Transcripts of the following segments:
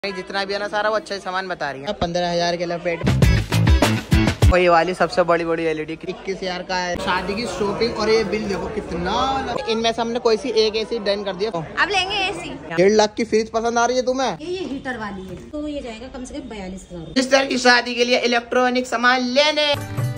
जितना भी है ना सारा वो अच्छा सामान बता रही है। 15,000 के लपेट वही वाली सबसे बड़ी LED 21,000 का है। शादी की शॉपिंग और ये बिल देखो कितना। इनमें से हमने कोई सी एक एसी डन कर दिया। अब लेंगे एसी। 1.5 लाख की फ्रिज पसंद आ रही है तुम्हें? ये हीटर वाली है तो ये जाएगा कम से कम 42,000। इस तरह की शादी के लिए इलेक्ट्रॉनिक सामान लेने।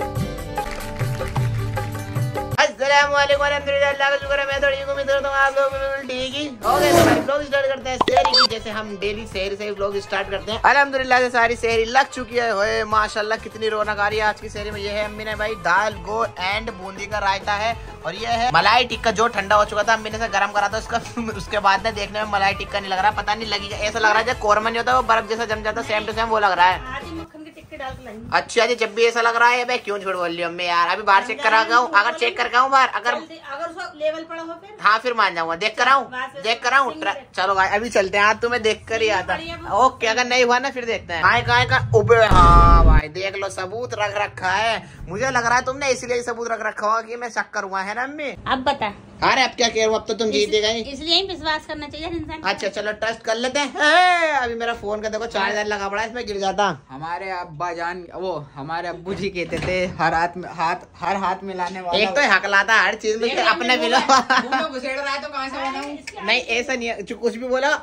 मैं थोड़ी उम्मीद करता हूँ आप लोग ठीक ही हो गए। तो ब्लॉग स्टार्ट करते हैं शहरी की, जैसे हम डेली शहर से ब्लॉग स्टार्ट करते हैं। अल्हम्दुलिल्लाह से सारी शहरी लग चुकी है। होए माशाल्लाह कितनी रौनक आ रही है आज की शहरी में। ये है अम्मी ने भाई दाल गो एंड बूंदी का रायता है, और ये है मलाई टिक्का जो ठंडा हो चुका था। अम्मी ने से गर्म करा था उसका उसके बाद में देखने में मलाई टिक्का नहीं लग रहा, पता नहीं लगेगा, ऐसा लग रहा है जब कोरमा नहीं होता वो बर्फ जैसा जम जाता, सेम टू सेम वो लग रहा है। अच्छा जी, जब भी ऐसा लग रहा है भाई क्यों झूठ बोल रही हूँ अम्मी यार। अभी बाहर चेक करा हूँ, अगर चेक करके आऊँ बाहर, अगर लेवल पड़ा हो फिर हाँ फिर मान जाऊंगा। देख कर आऊँ चलो भाई अभी चलते हैं। आज तुम्हें देख कर ही आता। ओके, अगर नहीं हुआ ना फिर देखते हैं। काय का उबे। हाँ भाई देख लो सबूत रख रखा है। मुझे लग रहा है तुमने इसलिए सबूत रख रखा होगा कि मैं शक करूँगा, है ना अम्मी? अब बता। अरे अब क्या कह रहा हूँ, अब तो तुम जीते गई, इसलिए ही विश्वास करना चाहिए इंसान। अच्छा चलो ट्रस्ट कर लेते हैं। अभी मेरा फोन का देखो चार्जर लगा पड़ा है, इसमें गिर जाता। हमारे अब्बा जान वो हमारे अब्बू जी कहते थे हर हाथ मिलाने वाला। एक तो हकलाता हर चीज में अपने मिलो। घुसेड़ रहा है तो कहाँ से बनाऊं? नहीं ऐसा नहीं है, कुछ भी बोला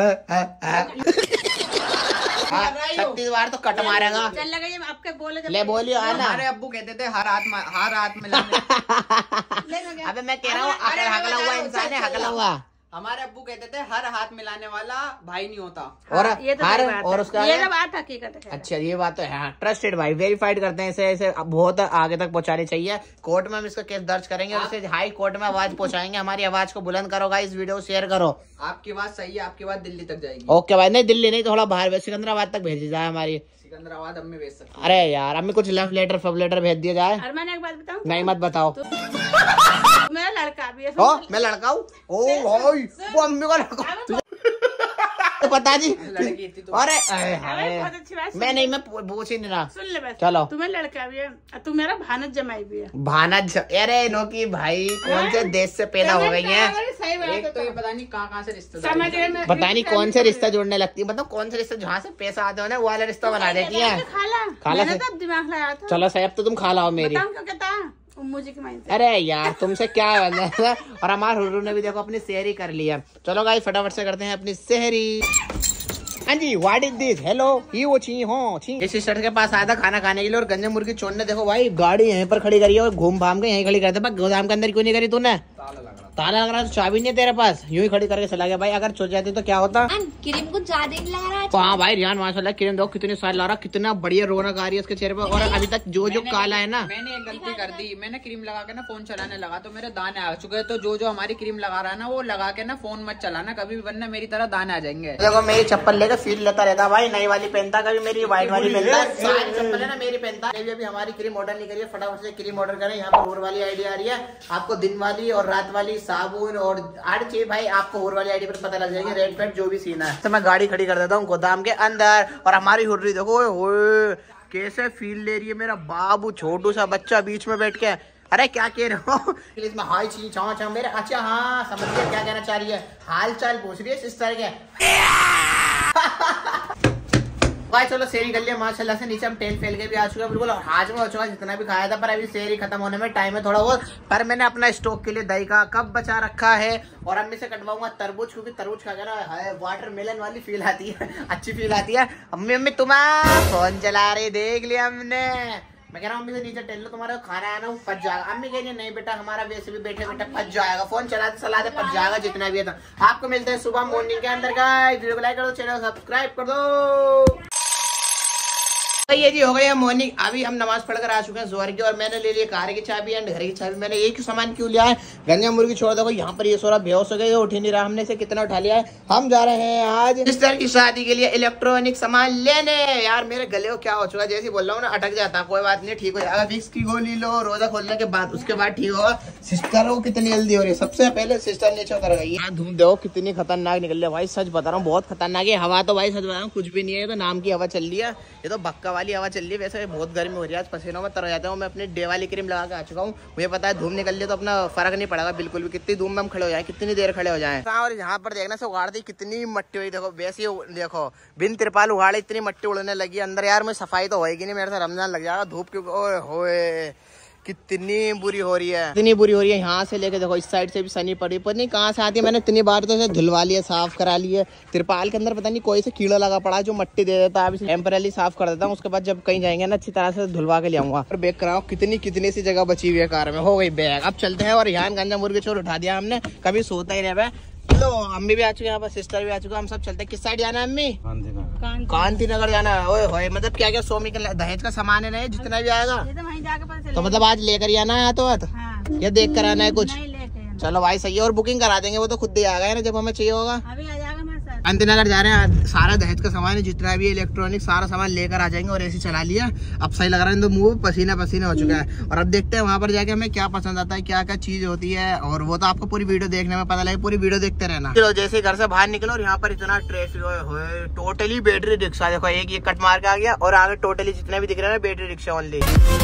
36 बार तो कट मारेगा। चल लगा ये आपके बोले ले बोलियो आना। हमारे अब्बू कहते थे हर हाथ मिलाने। अबे मैं कह रहा हूँ हकला हुआ इंसान है, हकला हुआ। हमारे अब्बू कहते थे हर हाथ मिलाने वाला भाई नहीं होता। और ये तो हर बात और है। उसका ये तो बात हकीकत है। अच्छा ये बात तो है, ट्रस्टेड भाई, वेरीफाइड करते हैं इसे, ऐसे बहुत आगे तक पहुंचानी चाहिए। कोर्ट में हम इसका केस दर्ज करेंगे और इसे हाई कोर्ट में आवाज पहुंचाएंगे। हमारी आवाज को बुलंद करो गाइस, वीडियो शेयर करो। आपकी बात सही है, आपकी बात दिल्ली तक जाएगी। ओके भाई, नहीं दिल्ली नहीं, थोड़ा बाहर सिकंदराबाद तक भेजी जाए हमारी। सिकंदराबाद अम्मी भेज सकते। अरे यार अम्मी कुछ लव लेटर फब लेटर भेज दिया जाए। और मैंने एक बात बताऊं? नहीं मत बताओ। मेरा लड़का भी है। ओ मैं लड़का हूँ? ओ भाई वो अम्मी का लड़का तो पता जी। लड़की थी तो। अरे बहुत अच्छी बात। मैं नहीं, मैं पूछ ही नहीं रहा। सुन ले बस। चलो तुम्हें लड़का भी है और तू मेरा भानज जमाई भी है। भानज? अरे नो की भाई कौन से देश से पैदा हो गई है? सही बात एक है। तो ये पता नहीं कहाँ से रिश्ता पता नहीं कौन से रिश्ता जोड़ने लगती है, मतलब कौन से रिश्ता जहाँ से पैसा आता है ना वो वाला रिश्ता बना देती है। खाला से तब दिमाग लगाया था। चलो सही, अब तो तुम खा लाओ मेरी। अरे यार तुमसे क्या है। और हमारे हुर्रू ने भी देखो अपनी सेहरी कर लिया। चलो गाइस फटाफट से करते हैं अपनी सेहरी। हाँ जी, व्हाट इज दिस? हेलो ही वो छी हो छी। इस सिस्टर के पास आया था खाना खाने के लिए और गंजे मुर्गी चोर ने देखो भाई गाड़ी यहीं पर खड़ी करी है और घूम फाम के यहीं खड़ी करते। गोदाम के अंदर क्यों नहीं करी तूने? ताला लग रहा, तो चाबी नहीं है तेरे पास, यूं ही खड़ी करके चला गया भाई। अगर चुर जाती तो क्या होता? क्रीम कुछ ज्यादा ही लगा रहा है। हाँ भाई रियान माशाल्लाह क्रीम देखो कितनी स्वाद ला रहा, कितना बढ़िया रौनक आ रही है उसके चेहरे पर। और अभी तक जो काला है ना, मैंने एक गलती कर दी। मैंने क्रीम लगा के ना फोन चलाने लगा तो मेरे दाने आ चुके। तो जो हमारी क्रीम लगा रहा है ना वो लगा के ना फोन मत चलाना कभी भी, वरना मेरी तरह दाने आ जाएंगे। देखो मेरी चप्पल लेकर फील लेता रहता भाई, नई वाली पहनता, कभी मेरी व्हाइट वाली पहनता, सारी चप्पल है ना मेरी पहनता। अभी हमारी क्रीम ऑर्डर नहीं करिए, फटाफट से क्रीम ऑर्डर करें। यहाँ पर और वाली आईडी आ रही है आपको, दिन वाली और रात वाली साबुन और हर चीज भाई आपको और वाली आईडी पर पता लग जाएगी, रेट पेट जो भी सीना है। तो मैं गाड़ी खड़ी कर देता हूँ गोदाम के अंदर। और हमारी हुर्री देखो कैसे फील ले रही है, मेरा बाबू छोटू सा बच्चा बीच में बैठ के। अरे क्या कह रहे हो इसमें? हाय छी छाव छाव मेरे। अच्छा हाँ समझ गया क्या कहना चाह रही है, हाल चाल पूछ रही है सिस्टर के। भाई चलो सेरी कर लिया माशाल्लाह से। नीचे हम टेंट फैल के भी आ चुके हैं बिल्कुल, और हाजमा हो चुका जितना भी खाया था। पर अभी सेरी खत्म होने में टाइम है थोड़ा बहुत। पर मैंने अपना स्टॉक के लिए दही का कप बचा रखा है और अम्मी से कटवाऊंगा तरबूज, क्योंकि तरबूज खा के ना वाटरमेलन वाली फील आती है, अच्छी फील आती है। अम्मी तुम्हारा फोन चला रही देख लिया हमने। मैं कह रहा हूँ अम्मी से नीचे टेल लो, तुम्हारा खाना है ना वो पच जाएगा। अम्मी कह रही है नहीं बेटा हमारा वैसे भी बैठे बैठे पच जाएगा, फोन चलाते चलाते पच जाएगा जितना भी है। तो आपको मिलते हैं सुबह मॉर्निंग के अंदर का। वीडियो को लाइक कर दो, चैनल को सब्सक्राइब कर दो। ये जी हो गया मॉर्निंग। अभी हम नमाज पढ़कर आ चुके हैं जोहर की, और मैंने ले लिया कार की चाबी एंड घर की चाबी। मैंने एक ही सामान क्यों लिया है, गंजा मुर्गी छोड़ दो यहाँ पर, ये सोरा बेहोश हो गया, उठ ही नहीं रहा। हमने से कितना उठा लिया है। हम जा रहे हैं आज सिस्टर की शादी के लिए इलेक्ट्रॉनिक सामान लेने। यार मेरे गले को क्या हो चुका है, जैसे बोल रहा हूँ ना अटक जाता। कोई बात नहीं, ठीक हो जाएगा। विक्स की गोली लो रोजा खोलने के बाद, उसके बाद ठीक होगा। सिस्टर को कितनी जल्दी हो रही है, सबसे पहले सिस्टर नीचे उतर गई है। धूप देखो कितनी खतरनाक निकल रही है भाई, सच बता रहा हूँ बहुत खतरनाक है। हवा तो भाई सच बता रहा हूँ कुछ भी नहीं है, ये तो नाम की हवा चल रही है, ये तो भक्का वाली हवा चल रही है। वैसे बहुत गर्मी हो रही है, आज पसीनों में तर जाता हूँ। मैं अपनी डे वाली क्रीम लगा के आ चुका हूँ। मुझे पता है धूप निकल रही है तो अपना फर्क नहीं पड़ेगा बिल्कुल भी, कितनी धूप में हम खड़े हो जाए, कितनी देर खड़े हो जाए। और यहाँ पर देखना से उगाड़ दी कितनी मट्टी हुई, देखो वैसे देखो बिन तिरपाल उगाड़े इतनी मट्टी उड़ने लगी अंदर। यार मुझे सफाई तो होएगी नहीं, मेरे से रमजान लग जाएगा। धूप क्यों होए कितनी बुरी हो रही है, इतनी बुरी हो रही है। यहाँ से लेके देखो इस साइड से भी सनी पड़ी, पता नहीं कहाँ से आती है। मैंने इतनी बार तो इसे धुलवा लिया, साफ करा लिया। तिरपाल के अंदर पता नहीं कोई से कीड़ा लगा पड़ा है जो मट्टी दे देता है। अब इसे टेम्परली साफ कर देता हूँ, उसके बाद जब कहीं जाएंगे ना अच्छी तरह से धुलवा के ले आऊंगा। और बैग कराओ कितनी सी जगह बची हुई है कार में, हो गई बैग। अब चलते हैं। और यहाँ गंजा मुर्गे चोर उठा दिया हमने, कभी सोता ही नहीं। लो अम्मी भी आ चुके हैं, यहाँ पर सिस्टर भी आ चुके हैं, हम सब चलते हैं। किस साइड जाना है अम्मी? कांति नगर जाना है। ओए होए मतलब क्या क्या सोमी का दहेज का सामान है ना, जितना भी आएगा तो मतलब आज लेकर ही आना है। तो ये देख कर आना है कुछ। चलो भाई सही है, और बुकिंग करा देंगे, वो तो खुद ही आ गए ना जब हमें चाहिए होगा। कांति नगर जा रहे हैं, सारा दहेज का सामान है जितना भी इलेक्ट्रॉनिक सारा सामान लेकर आ जाएंगे। और ऐसे चला लिया, अब सही लग रहा है, तो मुंह पसीना पसीना हो चुका है। और अब देखते हैं वहां पर जाके हमें क्या पसंद आता है, क्या क्या चीज होती है। और वो तो आपको पूरी वीडियो देखने में पता लगे, पूरी वीडियो देखते रहना। चलो जैसे घर से बाहर निकलो और यहाँ पर इतना ट्रैफिक हो, टोटली बैटरी रिक्शा। देखो एक ये कट मार के आ गया और आगे टोटली जितने भी दिख रहे हैं बैटरी रिक्शा ओनली।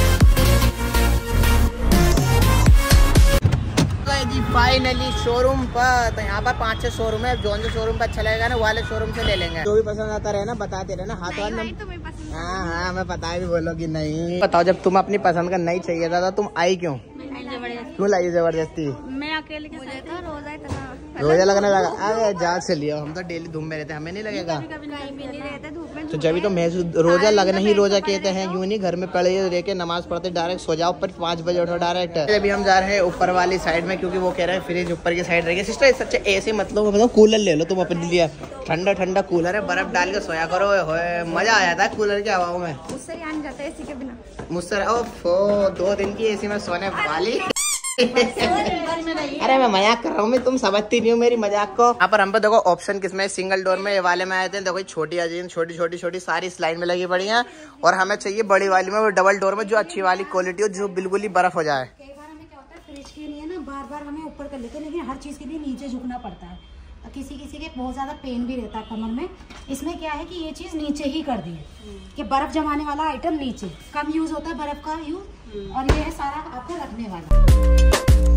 जी फाइनली शोरूम पर, तो यहाँ पर 5-6 शोरूम है। जो शोरूम पर अच्छा लगेगा ना वाले शोरूम से ले लेंगे। जो भी पसंद आता रहे ना बताते रहे ना, हाथ वाथ। हाँ मैं पता भी बोलोगी नहीं। बताओ जब तुम अपनी पसंद का नहीं चाहिए था तो तुम आई क्यों लाई जबरदस्ती? मैं अकेले रोजा लगने लगा। अरे जा चलिए, हम तो डेली धूप में रहते हैं, हमें नहीं लगेगा। तो जब तो मैं रोजा लगना ही रोजा कहते हैं, यूं नहीं घर में पड़े रह के नमाज पढ़ते डायरेक्ट सो जाओ, ऊपर 5 बजे उठो डायरेक्ट। अभी हम जा रहे हैं ऊपर वाली साइड में, क्योंकि वो कह रहे हैं फ्रिज ऊपर की साइड रहेगी। सिस्टर सच्चे ऐसे मतलब कूलर ले लो तुम अपने लिए, ठंडा ठंडा कूलर है, बर्फ डाल के सोया करो, मजा आ जाता है कूलर की हवाओं में। मुझसे 2 दिन की एसी में सोने वाली। अरे मैं मजाक कर रहा हूँ, मैं तुम समझती नहीं हो मेरी मजाक को। यहाँ पर हम पे देखो ऑप्शन किसमें, सिंगल डोर में ये वाले में आए थे। देखो छोटी अजीन छोटी सारी इस लाइन में लगी पड़ी हैं। और हमें चाहिए बड़ी वाली में, वो डबल डोर में, जो अच्छी वाली क्वालिटी हो, जो बिल्कुल ही बर्फ हो जाए। कई बार हमें क्या होता है फ्रिज के लिए ना बार हमें ऊपर कर लेते हैं, लेकिन हर चीज के लिए नीचे झुकना पड़ता है। किसी के बहुत ज्यादा पेन भी रहता है कमर में। इसमें क्या है कि ये चीज नीचे ही कर दी है कि बर्फ जमाने वाला आइटम नीचे, कम यूज होता है बर्फ का यूज। और ये है सारा आपको रखने वाला।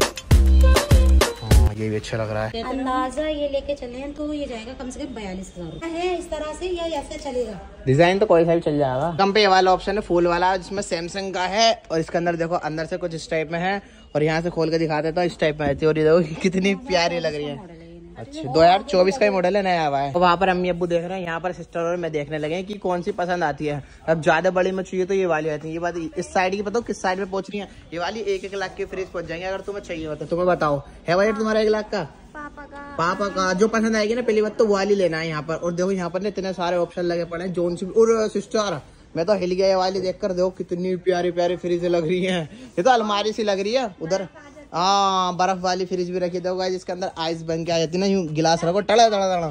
ये भी अच्छा लग रहा है। अंदाजा ये लेके चले हैं तो ये जाएगा कम से कम 42,000 है। इस तरह से या ऐसे चलेगा, डिजाइन तो कोई सा भी चल जाएगा। कम पे ये वाला ऑप्शन है फुल वाला, जिसमें सैमसंग का है। और इसके अंदर देखो अंदर से कुछ इस टाइप में है, और यहाँ से खोल के दिखा देता हूँ इस टाइप में है। और ये देखो कितनी प्यारी लग रही है। अच्छा 2024 का ही मॉडल है, नया आया है। वहाँ पर अम्मी अब्बू देख रहे हैं, यहाँ पर सिस्टर और मैं देखने लगे कि कौन सी पसंद आती है। अब ज्यादा बड़ी में चाहिए तो ये वाली आती है। ये बात इस साइड की बताओ किस साइड में पहुंच रही है। ये वाली 1-1 लाख के फ्रिज पहुंच जाएंगे अगर तुम्हें चाहिए होता। तुम्हें बताओ है बजट तुम्हारा 1 लाख का? पापा का जो पसंद आएगी ना पहली बात तो वाली लेना है यहाँ पर। और देखो यहाँ पर इतने सारे ऑप्शन लगे पड़े हैं, जोन सी। और सिस्टर मैं तो हिल गया वाली देखकर, देखो कितनी प्यारी प्यारी फ्रिज लग रही है। ये तो अलमारी सी लग रही है। उधर हाँ बर्फ वाली फ्रिज भी रखी दोगा, जिसके अंदर आइस बन के आ जाती है ना, यूं गिलास रखो टड़ा।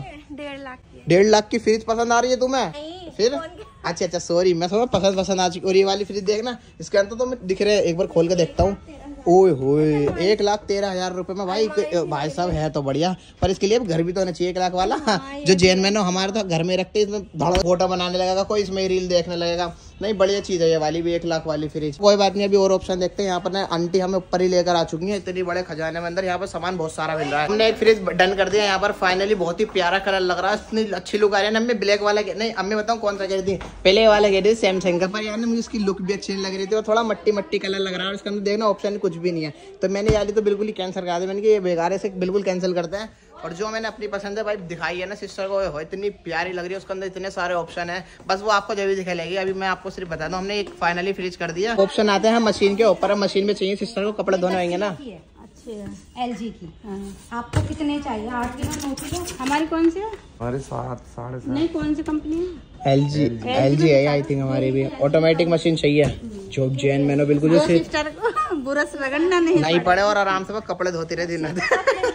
1.5 लाख की फ्रिज पसंद आ रही है तुम्हें? फिर अच्छा सॉरी, मैं समझ पसंद आ चुकी। और ये वाली फ्रिज देखना, इसके अंदर तो मैं दिख रहे हैं, एक बार खोल के देखता हूँ। ओए होए 1,13,000 रुपए में भाई साहब है तो बढ़िया। पर इसके लिए घर भी तो होना चाहिए 1 लाख वाला। जो जैन मैन हो हमारे तो घर में रखते, इसमें फोटो बनाने लगेगा कोई, इसमें रील देखने लगेगा। नहीं बढ़िया चीज है ये वाली भी, 1 लाख वाली फ्रिज। कोई बात नहीं, अभी और ऑप्शन देखते हैं। यहाँ पर ना आंटी हमें ऊपर ही लेकर आ चुकी है, इतनी बड़े खजाने में अंदर। यहाँ पर सामान बहुत सारा मिल रहा है। हमने एक फ्रिज डन कर दिया यहाँ पर फाइनली। बहुत ही प्यारा कलर लग रहा है, इतनी अच्छी लुक आ रही है। अम्मी ब्लैक वाला नहीं, अम्मी बताऊँ कौन सा कह रही थी? पहले वाला कह रही थी सैमसंग का, पर यार मुझे इसकी लुक भी अच्छी नहीं लग रही थी। और थोड़ा मट्टी कलर लग रहा है। और इसके अंदर देखना ऑप्शन कुछ भी नहीं है। तो मैंने याली तो बिल्कुल ही कैंसिल करा दिया। मैंने ये बेकार से बिल्कुल कैंसिल करते हैं। और जो मैंने अपनी पसंद है भाई दिखाई है ना सिस्टर को, हो इतनी प्यारी लग रही है। उसके अंदर इतने सारे ऑप्शन है, बस वो आपको जब भी दिखाई। अभी मैं आपको सिर्फ बता दूं, हमने एक फाइनली फ्रिज कर दिया। ऑप्शन आते हैं मशीन के ऊपर, मशीन में चाहिए सिस्टर को कपड़े धोने होंगे ना। LG की आपको कितने चाहिए? 8 किलो 9 किलो? हमारी कौन सी है? हमारे 7 साढ़े 7 नहीं कौन सी कंपनी है? LG है आई थिंक। हमारी भी ऑटोमेटिक मशीन चाहिए, जो जैन मैंने बिल्कुल सिस्टर को बुरा से लगना नहीं पड़े और आराम से वो कपड़े धोती रहे दिन।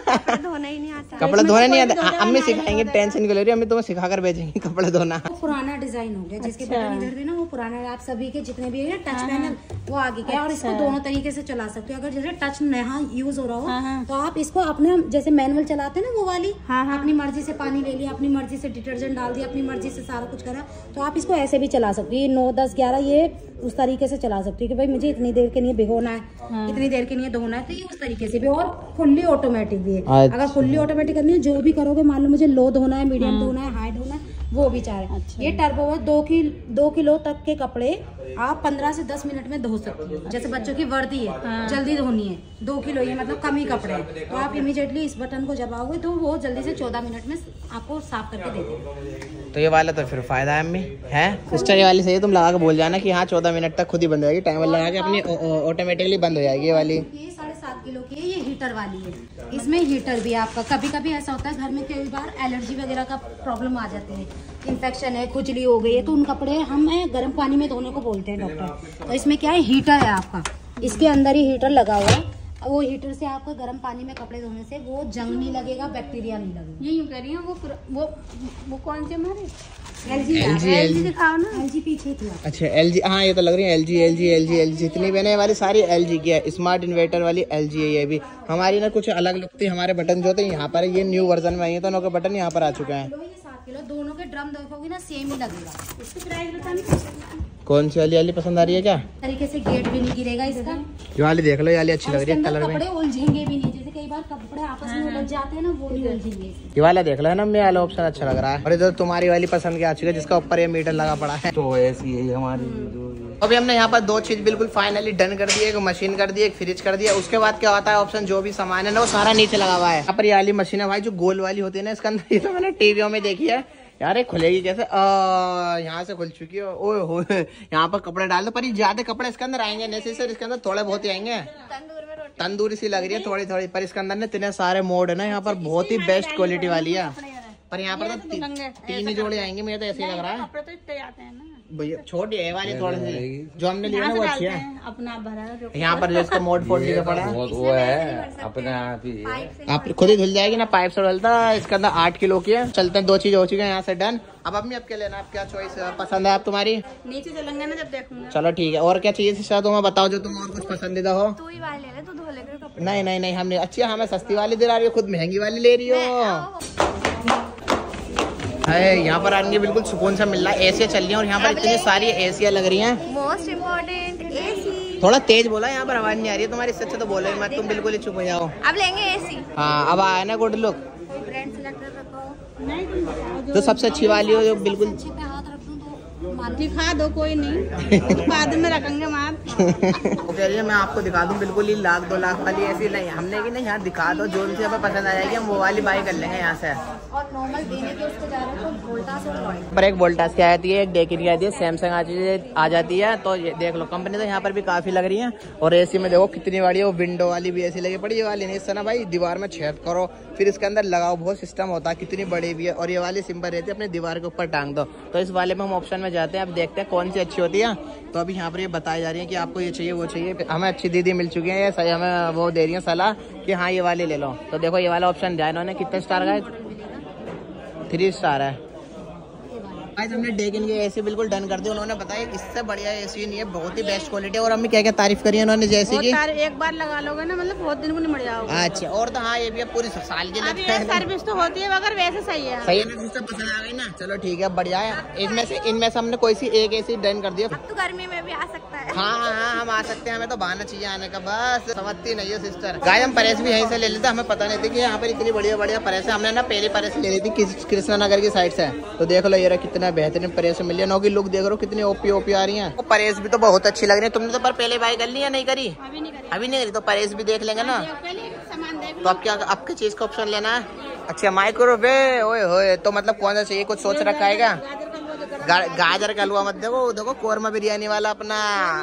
धोना ही नहीं आता। कपड़े धोने नहीं आते। अम्मी सिखाएंगे, टेंशन क्यों ले रही है, अम्मी तुम्हें सिखा कर भेजेंगी कपड़े धोना। पुराना डिजाइन हो गया, जिसके बटन इधर थे ना वो पुराना है। आप सभी के जितने भी है टच पैनल वो आगे के, और इसको दोनों तरीके से चला सकते हो। अगर जैसे टच नया यूज हो रहा हो तो आप इसको अपने जैसे मैनुअल चलाते हैं ना वो वाली, अपनी मर्जी से पानी ले लिया, अपनी मर्जी से डिटर्जेंट डाल दिया, अपनी मर्जी से सारा कुछ करा, तो आप इसको ऐसे भी चला सकते हो। 9, 10, 11 ये उस तरीके से चला सकती है कि भाई मुझे इतनी देर के लिए भिगोना है, इतनी देर के लिए धोना है, तो ये उस तरीके से भी। और फुल्ली ऑटोमेटिक भी है। अगर फुल्ली ऑटोमेटिक करनी है, जो भी करोगे, मान लो मुझे लो धोना है, मीडियम धोना है, हाई धोना है, वो भी चाह रहे। ये टर्बो है। 2 किलो तक के कपड़े आप 15 से 10 मिनट में धो सकती हो। जैसे बच्चों की वर्दी है, जल्दी धोनी है, 2 किलो ये मतलब कम ही कपड़े हैं, तो आप इमीडिएटली इस बटन को दबाओगे तो वो जल्दी से 14 मिनट में आपको साफ करके दे देगा। तो ये वाला तो फिर फायदा है अम्मी है सिस्टर, ये वाली सही है। तुम लगा के बोल जाना कि हाँ 14 मिनट तक खुद ही बंद हो जाएगी, टाइमर लगा के अपनी ऑटोमेटिकली बंद हो जाएगी। ये वाली ये 7.5 किलो की है, ये हीटर वाली है। इसमें हीटर भी आपका, कभी कभी ऐसा होता है घर में कई बार एलर्जी वगैरह का प्रॉब्लम आ जाती है, इन्फेक्शन है, खुजली हो गई है, तो उन कपड़े हम गर्म पानी में धोने को बोलते हैं डॉक्टर। तो इसमें क्या है, हीटर है आपका, इसके अंदर ही हीटर लगा हुआ है। वो हीटर से आपको गर्म पानी में कपड़े धोने से वो जंग नहीं लगेगा, बैक्टीरिया नहीं लगेगा। ये यूँ कह रही हूँ। वो कौन से हमारे LG दिखाओ ना। LG पीछे थी। अच्छा LG, हाँ ये तो लग रही है LG जितनी भी है वाली सारी LG की है। स्मार्ट इन्वर्टर वाली LG है। ये भी हमारी ना कुछ अलग लुक थी, हमारे बटन जो थे यहाँ पर, ये न्यू वर्जन में आई है, तो उनके बटन यहाँ पर आ चुके हैं। 7 किलो दोनों के ड्रम देखोगे ना सेम ही लगेगा। इसकी प्राइस बतानी कौन सी वाली पसंद आ रही है क्या? तरीके से गेट भी नहीं गिरेगा इसका। ये वाली देख लो, ये वाली अच्छी लग रही है कलर में। कपड़े उलझेंगे भी नहीं, जैसे कई बार कपड़े आपस में उलझ जाते हैं ना, वो नहीं उलझेंगे। ये वाला देख लो है ना, ये वाला ऑप्शन अच्छा लग रहा है। और इधर तुम्हारी वाली पसंद की आ चुकी है, जिसका ऊपर ये मीटर लगा पड़ा है। तो ऐसी है हमारी। अभी हमने यहाँ पर 2 चीज बिल्कुल फाइनली डन कर दी है। एक मशीन कर दी, एक फ्रिज कर दिया। उसके बाद क्या होता है, ऑप्शन जो भी सामान है ना वो सारा नीचे लगा हुआ है। यहाँ पर ये वाली मशीन है भाई, जो गोल वाली होती है ना, इसके अंदर ये तो मैंने टीवियों में देखी है यार, ये खुलेगी कैसे? यहाँ से खुल चुकी है। ओए हो, यहाँ पर कपड़े डाल दो, पर ये ज्यादा कपड़े इसके अंदर आएंगे नहीं सर, इसके अंदर थोड़े बहुत ही आएंगे। तंदूरी सी लग रही है थोड़ी थोड़ी, पर इसके अंदर ना इतने सारे मोड है ना, यहाँ पर बहुत ही बेस्ट क्वालिटी वाली है। पर यहाँ पर तो 3 जोड़े आएंगे, मुझे तो ऐसे ही लग रहा है। कपड़े तो इतने आते हैं ना भैया, छोटी है वाली थोड़ी सी, जो हमने लिया ना वो अच्छी है। अपना भरा यहाँ पर जो इसका मोड 4 लिखा पड़ा है वो है अपने आप ही, आप खुद ही धुल जाएगी ना, पाइप से डलता है। इसके अंदर 8 किलो की है। चलते हैं, 2 चीज हो चुकी है यहाँ से डन। अब अम्मी अब क्या लेना, आप क्या चॉइस पसंद है आप तुम्हारी? नीचे चलेंगे ना जब देखूंगा। चलो ठीक है। और क्या चाहिए सिस्टर तुम्हें बताओ, जो तुम और कुछ पसंदीदा हो। तू ही वाले ले, तू धो लेकर कपड़े। नहीं हमने अच्छी, हमें सस्ती वाली दिला रही हो, खुद महंगी वाली ले रही हो। है यहाँ पर आने बिल्कुल सुकून सा मिल रहा है। एसियाँ चल रही है और यहाँ पर इतनी सारी एसियाँ लग रही हैं। Most important AC। थोड़ा तेज बोला, यहाँ पर आवाज नहीं आ रही है तुम्हारी। इससे अच्छा तो बोलो मत, तुम बिल्कुल ही चुप हो जाओ। अब लेंगे AC। हाँ अब आया ना गुड लुक। ब्रांड सेलेक्ट कर रखो। नहीं तो सबसे अच्छी वाली हो, जो बिल्कुल अच्छे पे हाथ रख दूं तो दिखा दो, कोई नहीं बाद में रखेंगे मार। वो कह रही है मैं आपको दिखा दूं, बिल्कुल ही 1-2 लाख वाली ऐसी नहीं, हमने कि नहीं यहाँ दिखा दो, जो भी हमें पसंद आ जाएगी हम वो वाली बाई कर लेंगे यहाँ से। और नॉर्मल देने के उसके जा रहे हो तो वोल्टास और रॉयल। पर एक वोल्टास की आती है, एक डेकिन की आती है, सैमसंग आ जाती है। तो ये देख लो, कंपनी तो यहाँ पर भी काफी लग रही है। और एसी में देखो कितनी बड़ी है, वो विंडो वाली भी ऐसी लगी पड़ी। ये वाली नहीं, इससे ना भाई दीवार में छेद करो, फिर इसके अंदर लगाओ, बहुत सिस्टम होता है। कितनी बड़ी भी है। और ये वाली सिंपल रहती है, अपनी दीवार के ऊपर टांग दो। तो इस वाले में हम ऑप्शन में जाते हैं, अब देखते हैं कौन सी अच्छी होती है। तो अभी यहाँ पर ये बताई जा रही है कि आपको ये चाहिए वो चाहिए। हमें अच्छी दीदी मिल चुकी है, ये सही हमें वो दे रही है सलाह कि हाँ ये वाली ले लो। तो देखो ये वाला ऑप्शन दिया इन्होंने, कितने स्टार का है? 3 स्टार है। आज हमने डेकिन की एसी बिल्कुल डन कर दी। उन्होंने बताया इससे बढ़िया एसी नहीं है, बहुत ही बेस्ट क्वालिटी। और अम्मी क्या क्या तारीफ करी है उन्होंने, जैसे कि एक बार लगा लोगे ना, मतलब बहुत दिन को नहीं मर जाओगे। अच्छा, और तो हाँ ये भी पूरी साल की अभी सर्विस तो होती है, मगर वैसे सही है। सही है ना, सिस्टम पसंद आ गई ना? चलो ठीक है, बढ़िया है। इनमें से हमने कोई सी एक एसी डन कर दिया। अब तो गर्मी में भी आ सकता है। हाँ हम आ सकते हैं, हमें तो बहाना चाहिए आने का, बस समझती नहीं है सिस्टर। गाय हम प्रेस भी यहीं से ले लेते, हमें पता नहीं थी कि यहाँ पर इतनी बढ़िया बढ़िया प्रेस है। हमने ना पहली प्रेस ले ली थी कृष्णनगर की साइड से। तो देख लो ये कितना बेहतरीन प्रेस मिल रही है। लुक देख रहे हो कितनी ओपी आ रही है। तो प्रेस भी तो बहुत अच्छी लग रही है। तुमने तो पर पहले बाई कर ली या नहीं करी? अभी नहीं करी। तो प्रेस भी देख लेंगे ना। तो अब क्या आपके चीज का ऑप्शन लेना है? अच्छा माइक्रोवेव, ओए होए, तो मतलब कौन सा चाहिए, कुछ सोच रखा है क्या? गाजर का हलवा मत देखो कोरमा बिरयानी वाला अपना।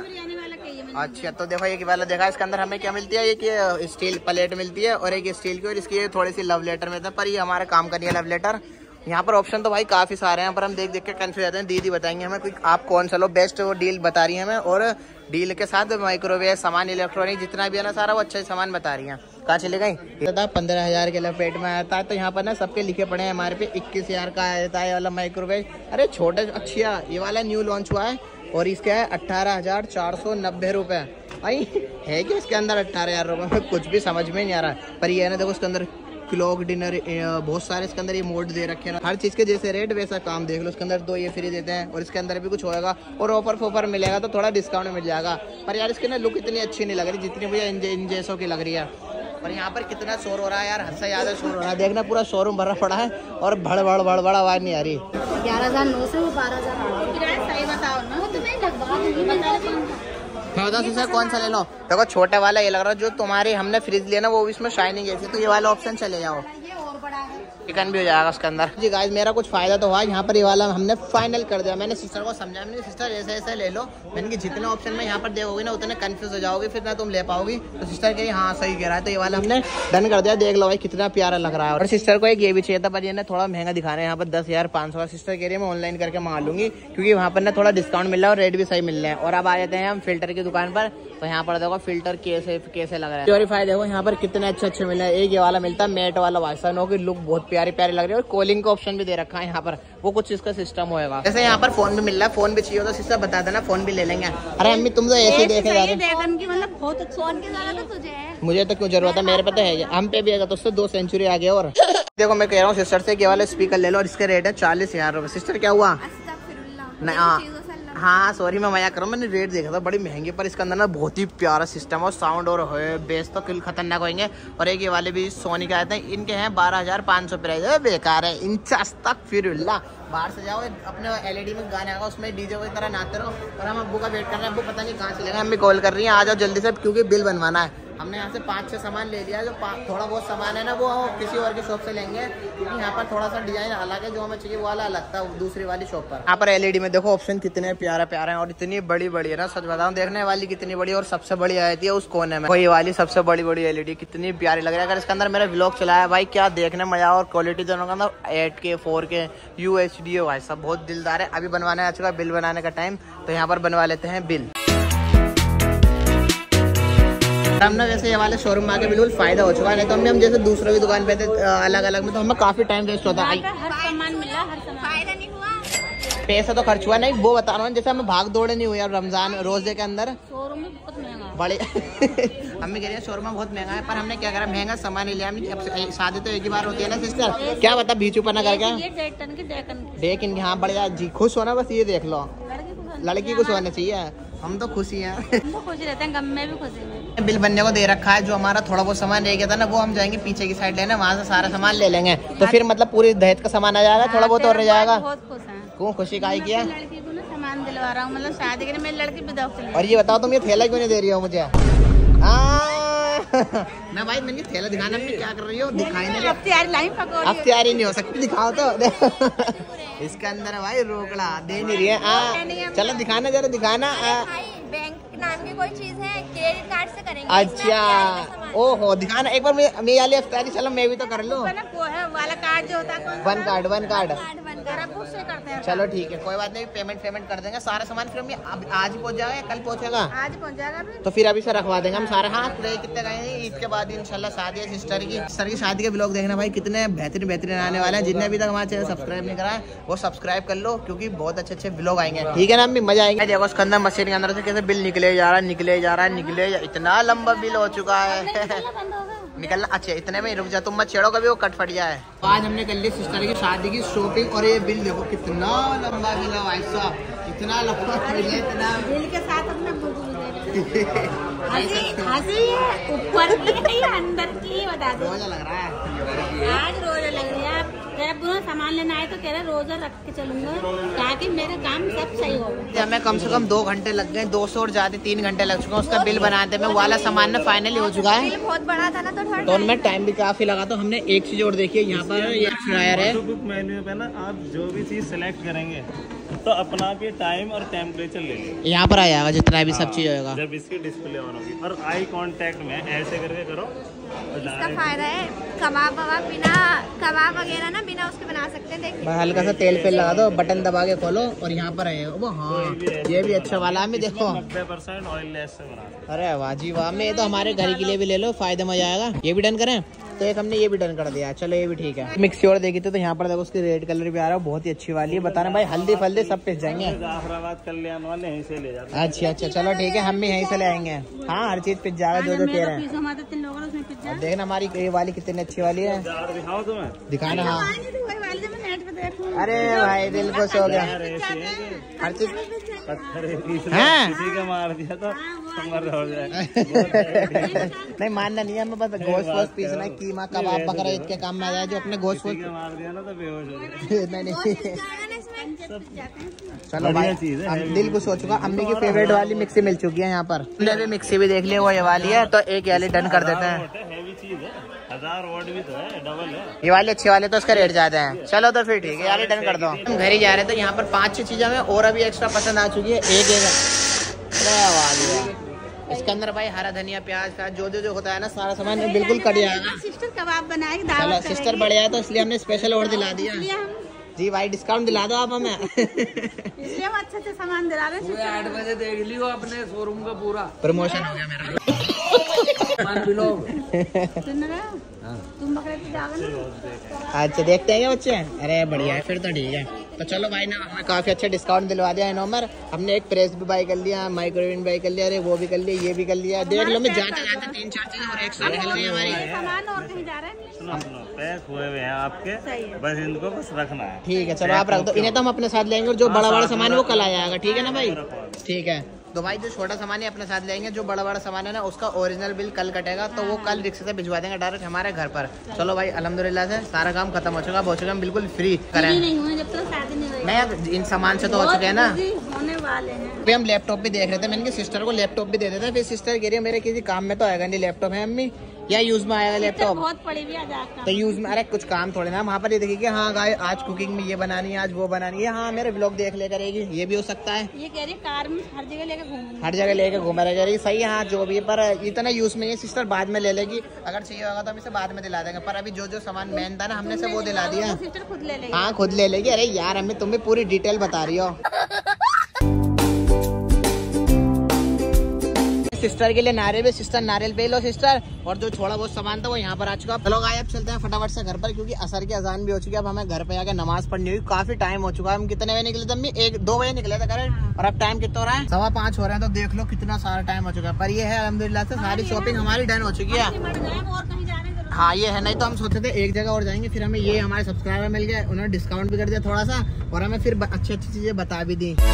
अच्छा तो देखो ये वाला देखा, इसके अंदर हमें क्या मिलती है, एक स्टील प्लेट मिलती है और एक स्टील की, और इसकी थोड़ी सी लव लेटर मिलता है। पर ये हमारे काम का नहीं है लव लेटर। यहाँ पर ऑप्शन तो भाई काफी सारे हैं, पर हम देख देख के कंफ्यूज जाते हैं। दीदी बताएंगे हमें कोई आप कौन सा लो बेस्ट वो डील बता रही है हमें, और डील के साथ माइक्रोवेव सामान इलेक्ट्रॉनिक जितना भी है ना सारा वो अच्छा ही सामान बता रही है। कहाँ चले गई? 15,000 के लपेट में आता है, तो यहाँ पर ना सबके लिखे पड़े हैं हमारे पे 21,000 का आता है वाला माइक्रोवेव। अरे छोटे अच्छा ये वाला न्यू लॉन्च हुआ है और इसका है 18,490 रुपए। भाई है कि इसके अंदर 18,000 रुपए में कुछ भी समझ में नहीं आ रहा। पर ये है ना देखो इसके अंदर क्लॉक डिनर बहुत सारे इसके अंदर ये मोड दे रखे हैं, हर चीज के जैसे रेट वैसा काम देख लो। इसके अंदर 2 ये फ्री देते हैं और इसके अंदर भी कुछ होएगा और ऑफर मिलेगा तो थोड़ा डिस्काउंट मिल जाएगा। पर यार इसकी ना लुक इतनी अच्छी नहीं लग रही जितनी मुझे इन जैसों की लग रही है। और यहाँ पर कितना शोर हो रहा है यार, हद से ज्यादा शोर हो रहा है। देखना पूरा शोरूम भरा पड़ा है और भड़ आवाज नहीं आ रही। 11,900 12,000 सही बताओ ना। वो तुम्हें लगवा दूंगी, बता रही हूँ। मैं बता दूं कौन सा ले लो? देखो छोटा वाला ये लग रहा है, जो तुम्हारे हमने फ्रिज लिया ना वो इसमें शाइनिंग ऐसी, तो ये वाला ऑप्शन चले जाओ, ये और बड़ा है, चिकन भी हो जाएगा उसके अंदर। जी गाइस मेरा कुछ फायदा तो हुआ, यहाँ पर ये वाला हमने फाइनल कर दिया। मैंने सिस्टर को समझाया, मैंने सिस्टर ऐसे ऐसे ले लो। मैंने कि जितने ऑप्शन में यहाँ पर देखोगे ना उतने कंफ्यूज हो जाओगे, फिर ना तुम ले पाओगी। तो सिस्टर कही हाँ सही कह रहा है, तो ये वाला हमने डन कर दिया। देख लो भाई कितना प्यारा लग रहा है। और सिस्टर को एक ये भी चाहिए था, पर ये ना थोड़ा महंगा दिखा रहे हैं यहाँ पर 10,500 का। सिस्टर कह रही है मैं ऑनलाइन करके मंगा लूंगी, क्योंकि वहाँ पर ना थोड़ा डिस्काउंट मिल रहा है और रेट भी सही मिल रहा है। और अब आ जाते हैं हम फिल्टर की दुकान पर, तो यहाँ पर देखो फिल्टर कैसे लग रहा है। प्योरीफाई देखो यहाँ पर कितने अच्छे मिले हैं। एक ये वाला मिलता है मैट वाला, वाइसनो की लुक बहुत प्यारी लग रही है। और कॉलिंग का ऑप्शन भी दे रखा है यहाँ पर, वो कुछ इसका सिस्टम होगा। जैसे यहाँ पर फोन भी मिल रहा है, फोन भी चाहिए तो सिस्टर बता देना, फोन भी ले लेंगे। अरे अम्मी तुम तो ऐसे देखे जा रहे मतलब बहुत फोन की जरूरत तो तुझे है, मुझे तो क्यों जरूरत है, मेरे पे तो है। हम पे भी आएगा तो उससे 2 सेंचुरी आ गया। और देखो मैं कह रहा हूँ सिस्टर से ये वाला स्पीकर ले लो और इसका रेट है 40,000 रुपए। सिस्टर क्या हुआ? हाँ सॉरी मैं मजाक करूँ, मैंने रेट देखा था बड़ी महंगी, पर इसके अंदर ना बहुत ही प्यारा सिस्टम और साउंड और बेस तो किल खतरनाक होंगे। और एक ये वाले भी सोनी के आते हैं, इनके हैं 12,500 प्राइस है। बेकार है इनसे अस्तगफिरुल्लाह। बाहर से जाओ अपने LED में गाने आएगा, उसमें डीजे की तरह नाचते रहो। और हम अब्बू का वेट कर रहे हैं, अब्बू पता नहीं कहाँ चलेगा। हमें कॉल कर रही है आ जाओ जल्दी से, क्योंकि बिल बनवाना है। हमने यहाँ से 5-6 सामान ले लिया, जो थोड़ा बहुत सामान है ना वो किसी और की शॉप से लेंगे, क्योंकि यहाँ पर थोड़ा सा डिजाइन अलग है, जो हमें चाहिए वो वाला अलग था दूसरी वाली शॉप पर। यहाँ पर LED में देखो ऑप्शन कितने प्यारे हैं और इतनी बड़ी है ना, सच बताऊँ देखने वाली कितनी बड़ी। और सबसे बड़ी आती है उस कोने में, वही वाली सबसे बड़ी LED कितनी प्यारी लग रही है। अगर इसके अंदर मेरा व्लॉग चलाया भाई क्या देखने मजा, और क्वालिटी दोनों का अंदर 8K 4K UHD भाई सब बहुत दिलदार है। अभी बनवाने आ चुका है बिल बनाने का टाइम, तो यहाँ पर बनवा लेते हैं बिल। हमने वैसे ये वाले शोरूम में आके बिल्कुल फायदा हो चुका है, नहीं तो हम जैसे दूसरों की दुकान पे थे अलग में, तो हमें काफी टाइम वेस्ट होता है। हर सामान मिला, हर सामान फायदा नहीं हुआ, पैसा तो खर्च हुआ नहीं, वो बता रहा हूँ। जैसे हमें भाग दौड़े नहीं हुई और रमजान रोजे के अंदर शोरूम में बहुत महंगा बड़े हमें कह रही है शोरूम बहुत महंगा है, पर हमने क्या करा महंगा सामान ही लिया। हमने शादी तो एक ही बार होती है ना सिस्टर, क्या बता बीच ऊपर ना करके डेकन हाँ बढ़िया जी। खुश होना बस ये देख लो, लड़की खुश होना चाहिए, हम तो खुशी हैं। खुश रहते हैं, गम में भी खुशी हैं। बिल बनने को दे रखा है, जो हमारा थोड़ा बहुत सामान रह गया था ना वो हम जाएंगे पीछे की साइड लेने, वहाँ से सारा सामान ले लेंगे, तो फिर मतलब पूरी दहेज का सामान आ जाएगा, थोड़ा बहुत और रह जाएगा। बहुत खुश है। क्यों खुशी का किया? लड़की को ना सामान दिलवा रहा हूँ, मतलब शादी के मेरी लड़की विदा हो चली। और ये बताओ तुम ये थैला क्यों नहीं दे रही हो मुझे? ना भाई मैंने थैला दिखाना में क्या कर रही हो, दिखाई नहीं, अब तैयारी नहीं हो सकती, दिखाओ तो इसके अंदर है भाई रोकड़ा दे नहीं रही है। चलो दिखाना जरा दिखाना। बैंक नाम की कोई चीज है, क्रेडिट कार्ड से करेंगे। अच्छा ओहो दिखाना एक बार, मैं वाली अफ्तारी, चलो मैं भी तो कर लूँ। वाला कार्ड जो होता है वन कार्ड करते हैं। चलो ठीक है कोई बात नहीं, पेमेंट कर देंगे सारा सामान। फिर हम आज ही पहुँच जाएगा या कल पहुँचेगा? आज पहुँच जाएगा, तो फिर अभी से रखवा देंगे हम सारे। हाँ कितने गए ईद के बाद इंशाल्लाह शादी है सिस्टर की शादी के ब्लॉग देखना भाई, कितने बेहतरीन आने वाले हैं। जितने अभी तक हमारे चैनल सब्सक्राइब नहीं करा है वो सब्सक्राइब कर लो, क्योंकि बहुत अच्छे ब्लॉग आएंगे, ठीक है ना अम्मी? मजा आएंगे। देखो उसके अंदर मशीन के अंदर से कैसे बिल निकले जा रहा है, इतना लंबा बिल हो चुका है निकलना। अच्छा इतने में रुक जा, तुम मत छेड़ो कभी वो कट फट जाए। आज हमने कर ली सिस्टर की शादी की शॉपिंग, और ये बिल देखो कितना लंबा बिल है भाई साहब, इतना लंबा बिल है, इतना बिल के साथ अपने हंसी है ऊपर की अंदर की, बता दो। रोजा लग रहा है आज रोजा लग रही है। तेरा पूरा सामान लेना है तो तेरा रोजा रख के चलूंगा, ताकि मेरा काम सब सही होगा। हमें कम से कम 2 घंटे लग गए, 200 और ज्यादा 3 घंटे लग चुके हैं उसका बिल बनाते में। वाला सामान ना फाइनली हो चुका है, बहुत बड़ा था ना, तो उनमें टाइम भी काफी लगा। तो हमने एक चीज और देखी है, यहाँ पर ये फ्रायर है। बुक मेन्यू पे ना आप जो भी चीज सेलेक्ट करेंगे तो अपना आप ये टाइम और टेम्परेचर ले लो, यहाँ पर आ जाएगा जितना भी सब चीज होगा। जब इसकी डिस्प्ले ऑन होगी और आई कांटेक्ट में ऐसे करके करो। इसका फायदा है कबाब वबाब बिना कबाब वगैरह ना बिना उसके बना सकते हैं। देखिए हल्का सा तेल पे लगा दो, बटन दबा के खोलो और यहाँ पर आएगा वो। हाँ ये भी अच्छा वाला है, देखो 90% ऑयल लेस से बना। अरे वाह जी वाह, मैं तो हमारे घर के लिए भी ले लो, फायदे में जाएगा। ये भी डन करें तो एक हमने ये भी डन कर दिया, चलो ये भी ठीक है। मिक्सी और देखी तो यहाँ पर देखो उसकी रेड कलर भी आ रहा है, बहुत ही अच्छी वाली है। बताना भाई हल्दी फल्दी सब पिस जाएंगे। जाफराबाद कल्याण वाले यहीं से ले जाते। अच्छा अच्छा चलो ठीक है, हम भी यहीं से ले आएंगे। हाँ हर चीज पिस जाएगा जो कह रहे हैं। देखना हमारी ये वाली कितनी अच्छी वाली है, दिखाओ तुम्हें, दिखाना। हाँ अरे भाई दिल खुश हो गया, हर चीज किसी का मार दिया तो मर हो जाए। नहीं मानना नहीं है, हमें बस गोश्त वोश्त पीसना, कीमा कबाब बकरा इसके काम में आ जाए, जो अपने गोश्त वोश्त मार दिया ना तो बेहोश हो जाए। नहीं चलो भाई दिल खुश हो चुका। अम्मी की फेवरेट वाली मिक्सी मिल चुकी है यहाँ पर। हमने भी मिक्सी भी देख ली, वो ये वाली है, तो एक वाली डन कर देते हैं। हैवी चीज है, 1000 वाट भी तो है, डबल है। ये वाले अच्छे वाले तो उसका रेट ज्यादा है। चलो तो फिर ठीक है यार, डन कर दो। हम घर ही जा रहे थे, यहाँ पर 5-6 चीजें हमें और अभी एक्स्ट्रा पसंद आ चुकी है। इसके अंदर भाई हरा धनिया प्याज का जो होता है ना सारा सामान बिल्कुल कट जाएगा। सिस्टर कबाब बनाएगी, चलो सिस्टर बढ़िया है तो इसलिए हमने स्पेशल ऑर्डर दिला दिया जी। भाई डिस्काउंट दिला दो आप हमें। इसलिए हम अच्छे सामान दिला रहे हैं। 8 बजे देख लियो अपने शोरूम का पूरा प्रमोशन हो गया मेरा। तुम बकरे अच्छा देखते हैं बच्चे। अरे बढ़िया है फिर तो ठीक है। तो चलो भाई ना हमें काफी अच्छा डिस्काउंट दिलवा दिया है नॉमर। हमने एक प्रेस भी बाई कर लिया, माइक्रोवेव बाई कर लिया, अरे वो भी कर लिया, ये भी कर लिया। देख लो मैं जाते जाते 3-4 चीजें और एक साथ निकल गई हमारी। सामान और कहीं जा रहे हैं। सुनो पैक हुए हुए हैं आपके, बस इनको बस रखना है। ठीक है चलो आप रख दो, इन्हें तो हम अपने साथ लेंगे और जो बड़ा बड़ा सामान है वो कल आ जाएगा। ठीक है ना भाई, ठीक है। तो भाई जो छोटा सामान है अपने साथ लेंगे, जो बड़ा बड़ा सामान है ना उसका ओरिजिनल बिल कल कटेगा, तो वो कल रिक्शे से भिजवा देंगे डायरेक्ट हमारे घर पर। चलो भाई अल्हम्दुलिल्लाह से सारा काम खत्म हो चुका, हम बिल्कुल फ्री करें। जब तक शादी नहीं इन सामान से तो हो चुके हैं ना, होने वाले हैं। अभी हम लैपटॉप भी देख रहे थे, मैंने सिस्टर को लैपटॉप भी दे देते, फिर सिस्टर कह रही है मेरे किसी काम में तो आएगा नहीं लैपटॉप है अम्मी, या यूज में आएगा लैपटॉप। बहुत पड़ी हुई तो यूज में, अरे कुछ काम थोड़े ना वहाँ पर ये देखिए हाँ गाय आज कुकिंग में ये बनानी है, आज वो बनानी है, हाँ मेरे ब्लॉग देख ले करेगी, ये भी हो सकता है। ये कह रही कार में हर जगह लेकर घूम, हर जगह लेके घूमा रहेगी, सही है। हाँ जो भी है, पर इतना यूज में ये सिस्टर बाद में ले लेगी, अगर चाहिए होगा तो हम इसे बाद में दिला देंगे। पर अभी जो सामान मेन था ना हमने से वो दिला दिया। सिस्टर खुद ले लेगी। हाँ खुद ले लेगी। अरे यार हमें तुम्हें पूरी डिटेल बता रही हो। सिस्टर के लिए नारियल भी, सिस्टर नारियल पे लो सिस्टर, और जो थोड़ा बहुत सामान था वो यहाँ पर आ चुका। चलो गाय अब चलते हैं फटाफट से घर पर, क्योंकि असर की अजान भी हो चुकी है। अब हमें घर पे आके नमाज पढ़नी हुई, काफी टाइम हो चुका है। हम कितने बजे निकले थे अम्मी? 1-2 बजे निकले थे घर, और अब टाइम कितना हो रहा है? 5:15 हो रहा है। तो देख लो कितना सारा टाइम हो चुका है। पर ये है अल्हम्दुलिल्लाह से सारी शॉपिंग हमारी डन हो चुकी है। हाँ ये है, नहीं तो हम सोचते थे एक जगह और जाएंगे, फिर हमें ये हमारे सब्सक्राइबर मिल गए, उन्होंने डिस्काउंट भी कर दिया थोड़ा सा, और हमें फिर अच्छी अच्छी चीजें बता भी दी।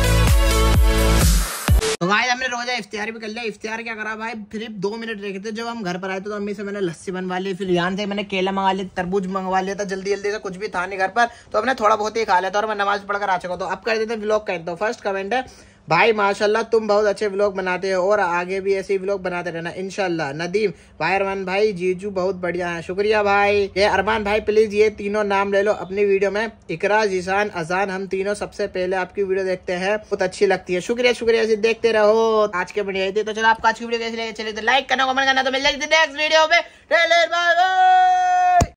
तो भाई हमने रोजा इफ्तियार भी कर लिया। इफ्तियार क्या करा भाई, सिर्फ 2 मिनट रखे थे। जब हम घर पर आए थे तो अम्मी से मैंने लस्सी बनवा ली, फिर यहाँ से मैंने केला मंगा लिया, तरबूज मंगवा लिया था, जल्दी जल्दी से कुछ भी था नहीं घर पर, तो हमने थोड़ा बहुत ही खा लिया था और मैं नमाज पढ़कर आ चुका। तो अब कर देते व्लॉग का। तो फर्स्ट कमेंट है भाई माशाल्लाह तुम बहुत अच्छे व्लॉग बनाते हो और आगे भी ऐसे ही व्लॉग बनाते रहना इंशाल्लाह। नदीम भाई, अरमान भाई, जीजू बहुत बढ़िया है, शुक्रिया भाई। ये अरमान भाई प्लीज ये तीनों नाम ले लो अपनी वीडियो में, इकरा, जीशान, अजान, हम तीनों सबसे पहले आपकी वीडियो देखते हैं, बहुत अच्छी लगती है। शुक्रिया शुक्रिया, देखते रहो। आज के बढ़िया थी। तो चलो आपको आज की वीडियो कैसी लगी, चलिए तो लाइक करना, कमेंट करना। तो मिल जाएगी नेक्स्ट वीडियो में।